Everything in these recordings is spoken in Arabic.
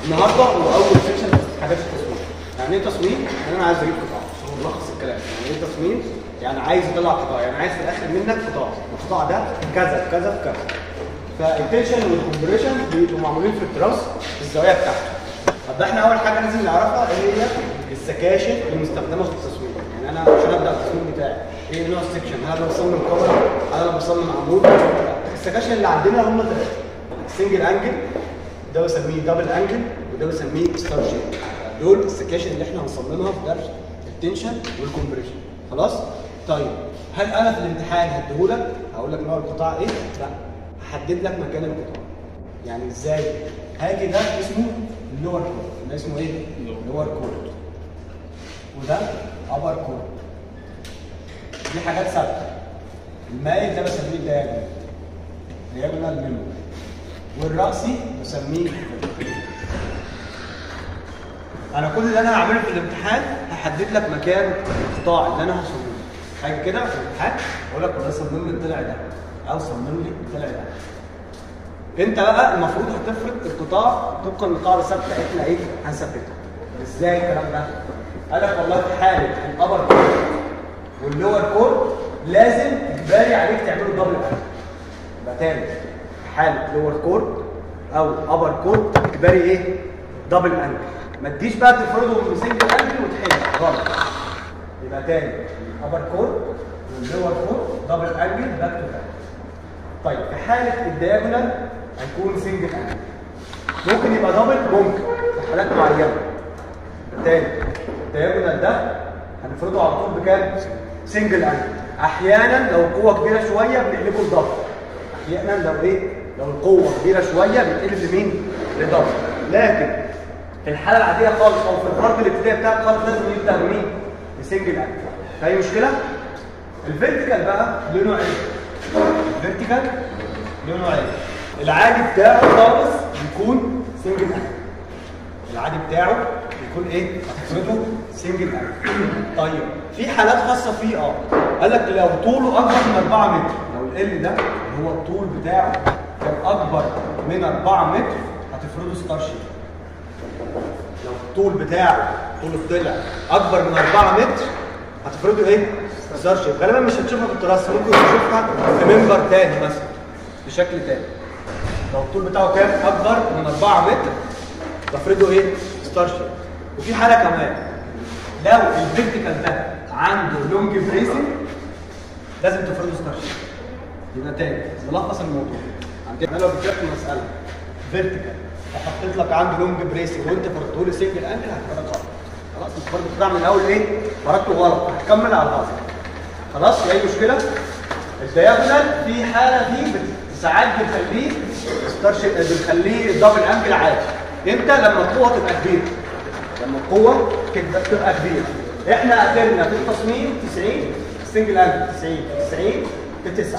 النهارده هو اول سيكشن في حاجات التصميم. يعني ايه تصميم؟ يعني انا عايز اجيب قطاع، هو ملخص الكلام. يعني ايه تصميم؟ يعني عايز اطلع قطاع، يعني عايز في الاخر منك قطاع، القطاع ده كذا كذا كذا. فالتنشن والكمبريشن بيبقوا معمولين في التراس في الزوايا بتاعته. طب احنا اول حاجه لازم نعرفها ايه هي السكاشن المستخدمه في التصميم. يعني انا عشان ابدا التصميم بتاعي ايه نوع السكشن؟ هل انا بصمم كاميرا؟ هل انا بصمم عمود؟ السكاشن اللي عندنا هم ثلاثه: سنجل انجل، ده بسميه دبل انجل، وده بسميه ستار شيب. دول السكاشن اللي احنا هنصممها في درس التنشن والكمبريشن. خلاص؟ طيب هل انا في الامتحان هديهولك هقول لك نوع القطاع ايه؟ لا، هحدد لك مكان القطاع. يعني ازاي؟ هاجي ده اسمه اللور كورد، ده اسمه ايه؟ لور كورد، وده ابر كورد. دي حاجات ثابته. المايل ده بسميه دايجونال، دايجونال منه، والرأسي بسميه. انا كل اللي انا هعمله في الامتحان هحدد لك مكان القطاع اللي انا هصممه. حاجه كده في الامتحان اقول لك والله صمم لي الضلع ده او صمم لي الضلع ده. انت بقى المفروض هتفرض القطاع طبقا للقاعده الثابته احنا ايه هنثبتها. ازاي الكلام ده؟ قال لك والله في حاله الابر كورد واللور كورد لازم اجباري عليك تعملوا دبل انجل. يبقى تاني في حاله لور كورد او ابر كورد اجباري ايه؟ دبل انجل. ما تجيش بقى تفرضهم بسنجل انجل وتحل غلط. يبقى تاني الابر كورد واللور كورد دبل انجل باك تو باك. طيب في حاله الدياجونال هيكون سنجل انجل. ممكن يبقى دبل، ممكن في حالات معينه. تاني الدياجونال ده هنفرضه على طول بكام؟ سنجل انجل. احيانا لو القوه كبيره شويه بنقلبه لدبل. احيانا لو ايه؟ لو القوه كبيره شويه بنقلب لمين؟ لدبل. لكن في الحاله العاديه خالص او في الفرض الابتدائي بتاعك خالص لازم يبدا بمين؟ بسنجل انجل. فاي مشكله؟ الفيرتيكال بقى له نوعين. الفيرتيكال له نوعين. العادي بتاعه خالص بيكون سنجل انجل. العادي بتاعه بيكون ايه؟ هتفرضه سنجل انجل. طيب في حالات خاصه فيه قال لك لو طوله اكبر من 4 متر، لو ال ده اللي هو الطول بتاعه كان اكبر من 4 متر هتفرضه ستار شيب. لو الطول بتاعه طول الضلع اكبر من 4 متر هتفرضه ايه؟ ستار شيب. غالبا مش هتشوفها في التراس، ممكن تشوفها في منبر تاني مثلا بشكل تاني. لو الطول بتاعه كام اكبر من 4 متر تفرضه ايه؟ ستار شيب. وفي حاله كمان لو الفيرتيكال ده عنده لونج بريسنج لازم تفرضه ستار شيب. يبقى تاني ملخص الموضوع عندنا لو بتجيب مساله فيرتيكال وحطيت لك عنده لونج بريسنج وانت فرضته لي سنجل انجل هتفرض غلط. خلاص انت برضه بتطلع من الاول ايه؟ فرضته غلط، هتكمل على الغلط. خلاص في اي مشكله؟ الدياجونال في حاله دي ساعات بنخليه ستار شيب، بنخليه دبل انجل عادي. امتى؟ لما القوه تبقى كبيره. لما القوه تبقى كبيره. احنا اخرنا في التصميم 90 سنجل انجل 90 في 9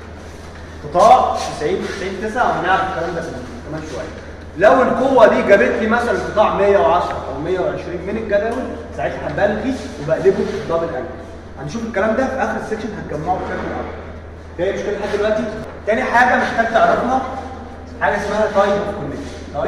قطاع 90 9 وهنعرف الكلام ده كمان شويه. لو القوه دي جابت لي مثلا قطاع 110 او 120 من الجدول ساعتها بلغي وبقلبه دبل انجل. هنشوف الكلام ده في اخر السكشن هنجمعه بشكل اكبر. في مشكله لحد دلوقتي؟ تاني حاجه محتاج تعرفها حاجه اسمها تايب اوف كونكشن. تايب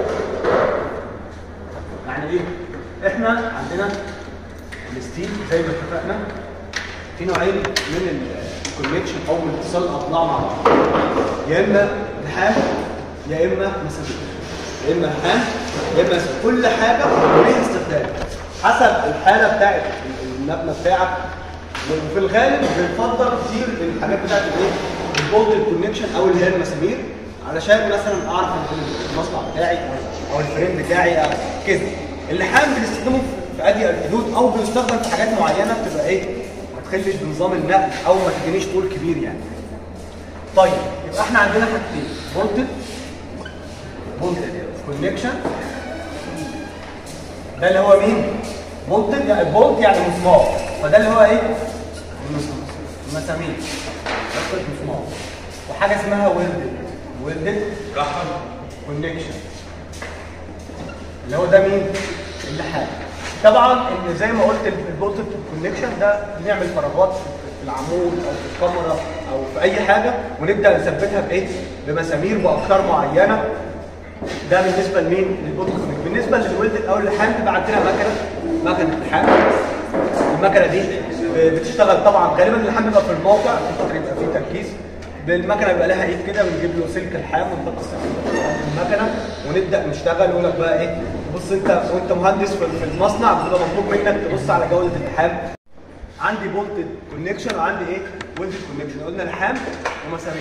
يعني ايه؟ احنا عندنا الستيل زي ما اتفقنا في نوعين من الكونكشن او من اتصال الاضلاع مع بعض. يا اما لحام يا اما مسامير. يا اما لحام يا اما مسامير. كل حاجه وليها استخدام حسب الحاله بتاعت المبنى بتاعك. وفي الغالب بنفضل كتير الحاجات بتاعت الايه؟ البولت الكونكشن او اللي هي المسامير علشان مثلا اعرف المصنع بتاعي او الفريم بتاعي او كده. اللحام بنستخدمه في اضيق الحدود او بيستخدم في حاجات معينه بتبقى ايه؟ ما تخليش بنظام النقل او ما تدينيش طول كبير يعني. طيب يبقى احنا عندنا حاجتين: بولتد كونكشن ده اللي هو مين؟ بولتد يعني بولت يعني مسمار، فده اللي هو ايه؟ المسامير بس مسمار. وحاجه اسمها ويلدد كونكشن اللي هو ده مين؟ اللحام. طبعا ان زي ما قلت البولتد كونكشن ده بنعمل فراغات في العمود او في الكاميرا او في اي حاجه ونبدا نثبتها بايه؟ بمسامير باقطار معينه. ده بالنسبه لمين؟ للبولتد كونكشن. بالنسبه للولد او اللحام بيبقى عندنا مكنه لحام. المكنه دي بتشتغل طبعا غالبا اللحام بيبقى في الموقع عشان خاطر يبقى فيه تركيز. المكنه بيبقى لها ايد كده، بنجيب له سلك لحام ونحط السلك في المكنه ونبدا نشتغل. يقول لك بقى ايه، بص انت وانت مهندس في المصنع بيبقى مطلوب منك تبص على جوده اللحام. عندي بولتد كونكشن وعندي ايه ويلدد كونكشن. قلنا لحام ومسامير.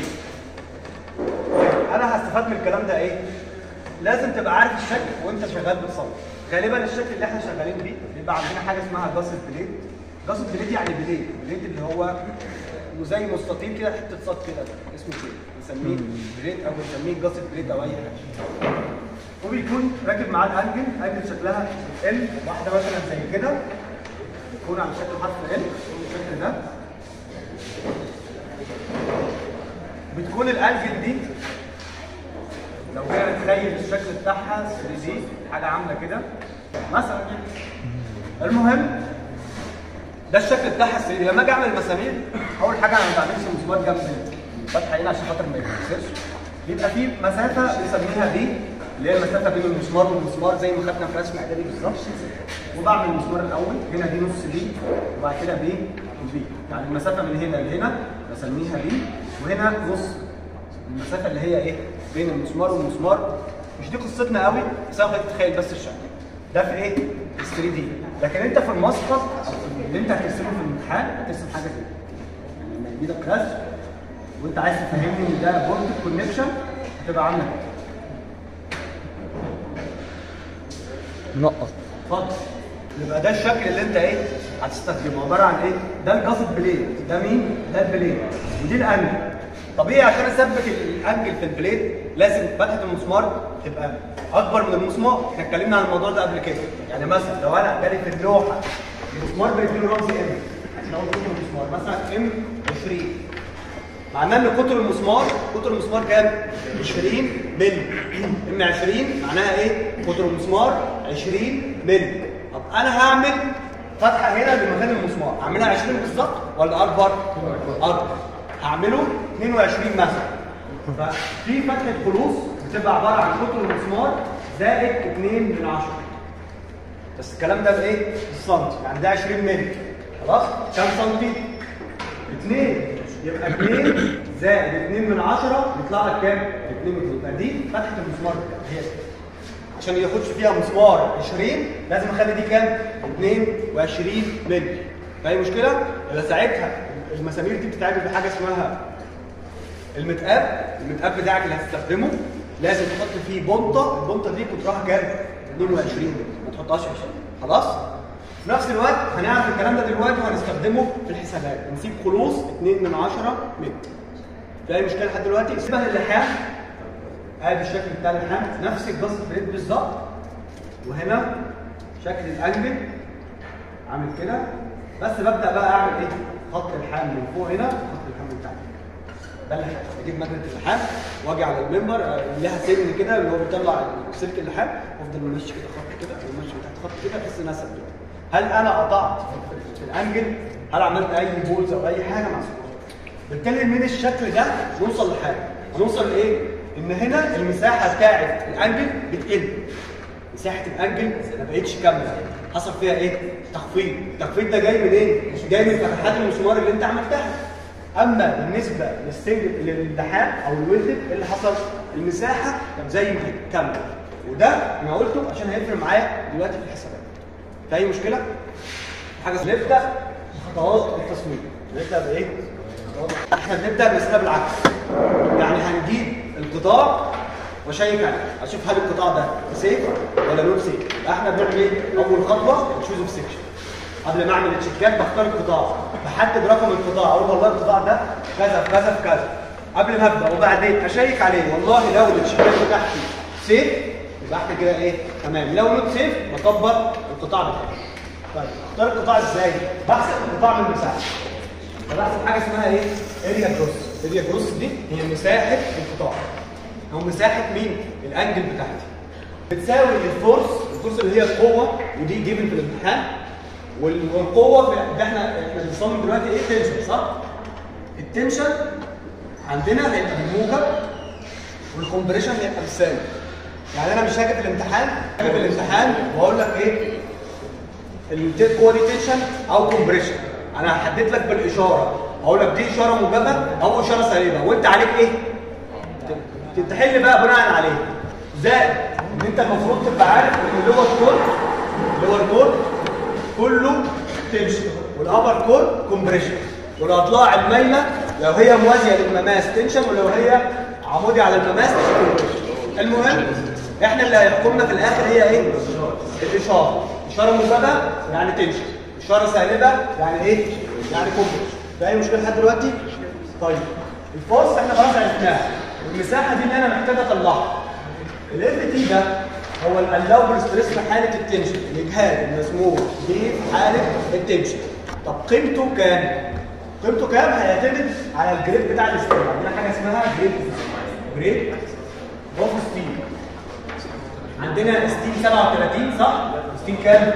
انا هستفاد من الكلام ده ايه؟ لازم تبقى عارف الشكل وانت شغال بتصمم. غالبا الشكل اللي احنا شغالين بيه بيبقى عندنا حاجه اسمها جاست بليت. جاست بليت يعني بليت اللي هو زي مستطيل كده، حته صاج كده اسمه كده، بنسميه بليت او بنسميه جاست بليت او اي حاجه. وبيكون راكب معاه الانجل شكلها ال، واحده مثلا زي كده بتكون على شكل حرف ال بالشكل ده. بتكون الانجل دي لو جينا نتخيل الشكل بتاعها 3D حاجه عامله كده مثلا. المهم ده الشكل بتاعها 3D. لما اجي اعمل مسامير اول حاجه انا ما بعملش مسمار جنب الفتحه هنا عشان خاطر ما يتكسرش. بيبقى في مسافه بنسميها بي، اللي هي المسافه بين المسمار والمسمار زي ما خدنا في رسم اعدادي بالظبط. وبعمل المسمار الاول هنا دي نص بي، وبعد كده بي وبي، يعني المسافه من هنا لهنا بسميها بي، وهنا نص المسافه اللي هي ايه بين المسمار والمسمار. مش دي قصتنا قوي، بس انا خليك تتخيل بس الشكل ده في ايه؟ في 3 دي. لكن انت في المسقط اللي انت هترسمه في الامتحان هترسم حاجه كده. يعني لما يجي لك رسم وانت عايز تفهمني ان ده بورد كونكشن هتبقى عامله كده. نقط. اتفضل. يبقى ده الشكل اللي انت ايه هتستخدمه، عباره عن ايه؟ ده الجاست بليت، ده مين؟ ده البليت، ودي الانجل. طبيعي عشان اثبت الانجل في البليت لازم فتحه المسمار تبقى اكبر من المسمار. احنا اتكلمنا عن الموضوع ده قبل كده. يعني مثلا لو انا جالي في اللوحه المسمار بيديله رمز ام، عشان اقول قطر المسمار مثلا ام 20، معناه ان قطر المسمار كام؟ 20 مللي. ام 20 معناها ايه؟ قطر المسمار 20 مللي. طب انا هعمل فتحه هنا لمكان المسمار، اعملها 20 بالظبط ولا اكبر؟ اكبر. هعمله 22 مثلا. ففي فتحه خلوص بتبقى عباره عن قطر المسمار زائد 2 من 10. بس الكلام ده بايه؟ بالسنتي، يعني ده 20 مللي. خلاص؟ كام سنتي؟ 2. يبقى 2 زائد 2 من 10 يطلع لك كام؟ 2 متر. يبقى دي فتحه المسمار هي عشان ياخدش فيها مسمار 20 لازم اخلي دي كام؟ 22 مللي. فاي مشكله؟ يبقى ساعتها المسامير دي بتتعمل بحاجه اسمها المتقاب بتاعك اللي هتستخدمه لازم تحط فيه بنطه. البنطه دي قطرها كام؟ 22 مللي، ما تحطهاش 20. خلاص؟ في نفس الوقت هنعرف الكلام ده دلوقتي وهنستخدمه في الحسابات. نسيب خلوص 2 من 10 متر. في اي مشكله لحد دلوقتي؟ شبه اللحام، ادي الشكل بتاع اللحام نفس الجاست بليت بالظبط. وهنا شكل الانجل عامل كده، بس ببدا بقى اعمل ايه؟ خط الحام من فوق هنا وخط الحام من تحت. ده اللحام. بجيب ماكينه اللحام واجي على المنبر لها سن كده اللي هو بيطلع سلك اللحام، وافضل ماشي كده خط كده وماشي من تحت خط كده بحيث انها ثابته. هل انا قطعت في الانجل؟ هل عملت اي بولز او اي حاجه مع السكوت؟ بالتالي من الشكل ده نوصل لحاجه. هنوصل لايه؟ ان هنا المساحه بتاعت الانجل بتقل. مساحه الانجل ما بقتش كامله، حصل فيها ايه؟ تخفيض. التخفيض ده جاي من ايه؟ جاي من فتحات المسمار اللي انت عملتها. اما بالنسبه للحام او الولدد اللي حصل المساحه زي ما هي كامله. وده انا قلته عشان هيفرق معايا دلوقتي في الحسابات. في اي مشكله؟ حاجه نبدا بخطوات التصميم. نبدا بايه؟ احنا بنبدا بالاسئله بالعكس. يعني هنجيب القطاع واشيك عليه، اشوف هل القطاع ده سيف ولا نون سيف. يبقى احنا بنعمل ايه؟ اول خطوه تشوز اوف سيكشن. قبل ما اعمل التشيكات بختار القطاع، بحدد رقم القطاع، اقول والله القطاع ده كذا في كذا في كذا قبل ما ابدا، وبعدين اشيك عليه. والله لو التشيكات بتاعتي سيف يبقى احنا كده ايه؟ تمام. لو نوت سيف بطبق القطاع بتاعي. طيب اختار القطاع ازاي؟ بحسب القطاع من المساحه. فبحسب حاجه اسمها ايه؟ اريا جروس. اريا جروس دي هي مساحه القطاع او مساحه مين؟ الانجل بتاعتي. بتساوي الفورس اللي هي القوه، ودي جيفن في الامتحان. والقوه ده احنا بنصمم دلوقتي ايه؟ تنشن، صح؟ التنشن عندنا هيبقى بالموجب والكمبريشن هيبقى بالسالب. يعني انا مش هاجي في الامتحان واقول لك ايه القوه دي تنشن او كومبريشن. انا هحدد لك بالاشاره، اقول لك دي اشاره موجبه او اشاره سالبه، وانت عليك ايه؟ تحل بقى بناء عليه. زائد ان انت المفروض تبقى عارف ان اللور كور كله تنشن والابر كور كومبريشن، والاضلاع المايله لو هي موازيه للمماس تنشن، ولو هي عمودي على المماس كومبريشن. المهم احنا اللي هيحكمنا في الاخر هي ايه؟ الاشاره. اشاره موجبه يعني تنشن، اشاره سالبه يعني ايه؟ يعني كومبريشن. في اي مشكله لحد دلوقتي؟ طيب الفورس احنا خلاص عرفناها، المساحه دي اللي انا محتاج اطلعها. الاف تي ده هو الالاوبل ستريس في حاله التنشن، الاجهاد المسموح به في حاله التنشن. طب قيمته كام؟ قيمته كام هيعتمد على الجريد بتاع الستيل. عندنا حاجه اسمها جريد اوف ستيل. عندنا ستيل 37 صح؟ ستيل كام؟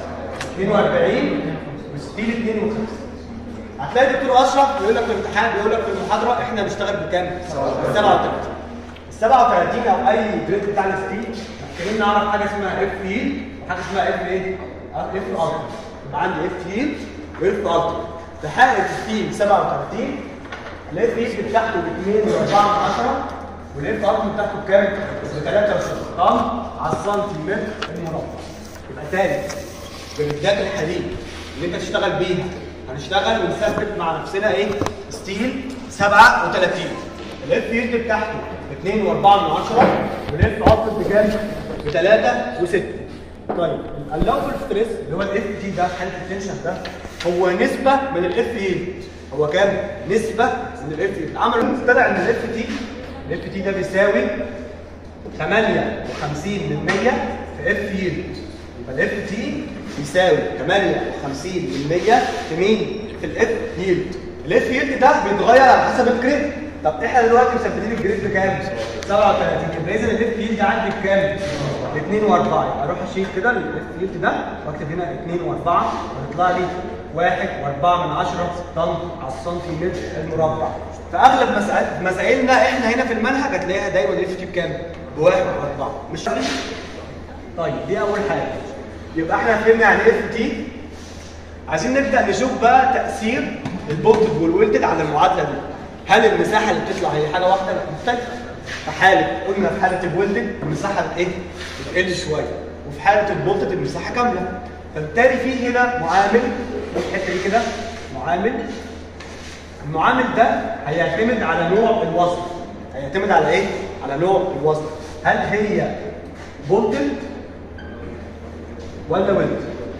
42 وستيل 52. هتلاقي الدكتور اشرف بيقول لك في الامتحان، بيقول لك في المحاضره احنا هنشتغل بكام؟ 37. ال 37 او اي جريد بتاع الستيل محتاجين نعرف حاجه اسمها اف يلد وحاجه اسمها اف ايه؟ اف التيمت. يبقى عندي اف يلد واف التيمت. في حاله ستيل 37 الاف يلد بتاعته ب 2.4 والاف التيمت بتاعته بكام؟ ب 63 طن على السنتيمتر المربع. يبقى تاني جريدات الحديد اللي انت تشتغل بيها، هنشتغل ونثبت مع نفسنا ايه؟ ستيل 37 الاف يلد بتاعته ب 2.4 والاف التيمت بكام؟ ب 3 و6. طيب اللاوبل ستريس اللي هو الاف تي ده حاله التنشن ده هو نسبه من الاف يلد. هو كام؟ نسبه من الاف يلد. عملوا طلع ان الاف تي ده بيساوي 58% في اف يلد. يبقى الاف تي بيساوي 58% في مين؟ في الاف يلد. الاف يلد ده بيتغير على حسب الجريد. طب احنا دلوقتي مثبتين الجريد بكام؟ 37. يبقى اذا الاف يلد عندي بكام؟ ب 2.4. يبقى اروح اشيل كده الاف يلد ده واكتب هنا 2.4 ويطلع لي 1.4 طن على السنتيمتر المربع. فاغلب مسائلنا احنا هنا في المنهج هتلاقيها دايما الاف تي بكام؟ ب 1.4. مش عارف؟ طيب دي اول حاجه. يبقى احنا فهمنا يعني ايه اف تي. عايزين نبدا نشوف بقى تاثير البولتد والويلتد على المعادله دي. هل المساحه اللي بتطلع هي حاجه واحده ولا مختلفه؟ في حاله الويلتد المساحه ايه؟ بتقل شويه، وفي حاله البولتد المساحه كامله. فبالتالي في هنا معامل في الحته دي كده، المعامل ده هيعتمد على نوع الوصل. هيعتمد على ايه؟ على نوع الوصل. هل هي بولتد ولا ويلد؟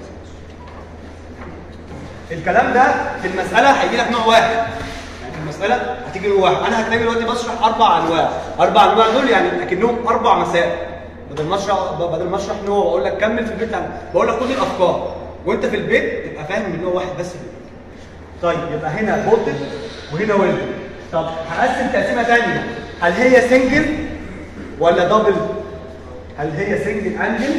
الكلام ده في المساله هيجي لك نوع واحد. يعني في المساله هتيجي نوع واحد. انا هتلاقي دلوقتي بشرح 4 انواع. 4 انواع دول يعني اكنهم 4 مسائل. بدل ما اشرح نوع واقول لك كمل في البيت، بقول لك خد الافكار وانت في البيت تبقى فاهم من نوع واحد بس. طيب يبقى هنا بولتد وهنا ويلد. طب هقسم تقسيمه ثانيه. هل هي سنجل ولا دبل؟ هل هي سنجل انجل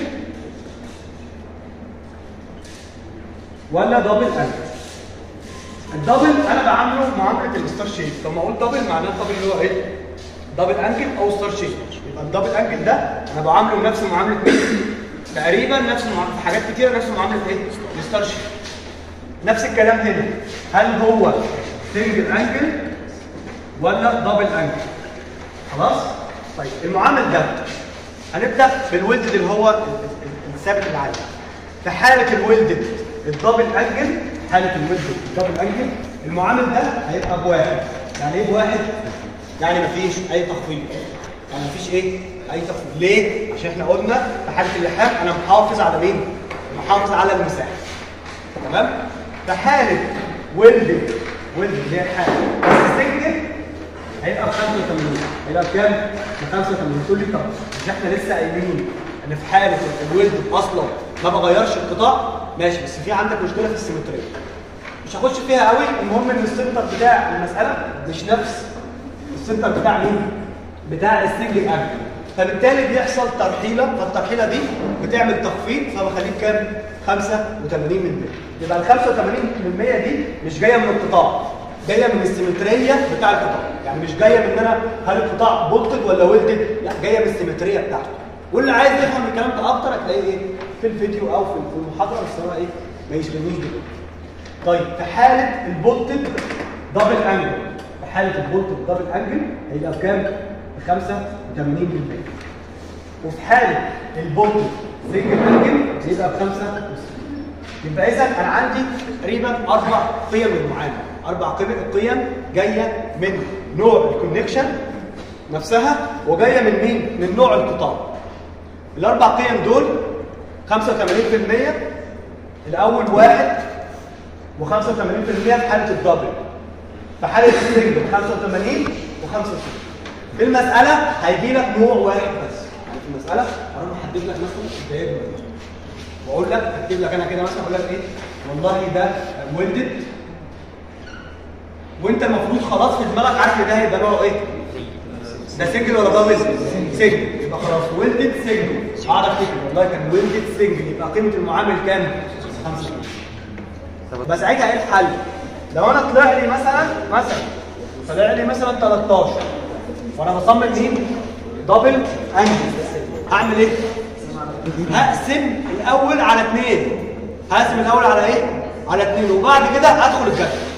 ولا دبل انجل؟ الدبل انا بعامله معامله الستار شيب. طب ما اقول دبل معناه الدبل اللي هو ايه؟ دبل انجل او ستار شيب. يبقى الدبل انجل ده انا بعامله نفس معامله مين؟ تقريبا نفس معامله في حاجات كتيره، نفس معامله ايه؟ الستار شيب. نفس الكلام هنا. هل هو سنجل انجل ولا دبل انجل؟ خلاص؟ طيب المعامل ده هنبدا بالويلدد اللي هو الثابت العالي. في حاله الويلدد الدبل انجل، المعامل ده هيبقى بواحد. يعني ايه بواحد؟ يعني مفيش اي تخفيض. اي تخفيض. ليه؟ عشان احنا قلنا في حاله اللحام انا محافظ على مين؟ محافظ على المساحه. تمام؟ في حاله ويلدد اللي هي حاله السنجل هيبقى ب 85. هيبقى بكام؟ ب 85. تقول لي طب مش احنا لسه قايلين ان في حاله الويلدد اصلا ما بغيرش القطاع؟ ماشي، بس في عندك مشكله في السيمتريه مش هخش فيها قوي. المهم ان السنتر بتاع المساله مش نفس السنتر بتاع مين؟ بتاع السنجل انجل. فبالتالي بيحصل ترحيله، فالترحيله دي بتعمل تخفيض فبخليك كام؟ 85%. يبقى ال 85% دي مش جايه من القطاع، جايه من السيمتريه بتاع القطاع. يعني مش جايه من ان انا هل القطاع بولتد ولا ويلدد، لا جايه من السيمتريه بتاعته. واللي عايز يفهم الكلام ده اكتر هتلاقيه ايه في الفيديو او في المحاضره، بس هو ايه ما يشغلنيش دلوقتي. طيب في حاله البولتد دبل انجل، في حاله البولتد دبل انجل هيبقى بكام؟ ب 85%. وفي حاله البولتد سنجل انجل هيبقى ب 65. يبقى اذا انا عندي تقريبا 4 قيم للمعامل، 4 قيم جايه من نوع الكونكشن نفسها وجايه من مين؟ من نوع القطاع. ال4 قيم دول 85% الاول 1 و85% في حاله الدبل. في حاله السنجل 85 و65. في المساله هيجي لك نوع واحد بس، يعني في المساله هروح احدد لك مثلا الدايره واقول لك اكتب لك انا كده مثلا اقول لك ايه والله ده ويلدد، وانت المفروض خلاص في دماغك عارف ان ده هيبقى نوعه ايه؟ ده سنجل ولا دبل؟ سنجل. يبقى خلاص ويلدد سنجل، اقعد افتكر والله كان ويلدد سنجل، يبقى قيمه المعامل كام؟ 5. بس ساعتها ايه الحل؟ لو انا طلع لي مثلا 13 وانا بصمم مين؟ دبل انجل، هعمل ايه؟ هقسم الاول على 2. هقسم الاول على ايه؟ على 2 وبعد كده ادخل الجدول.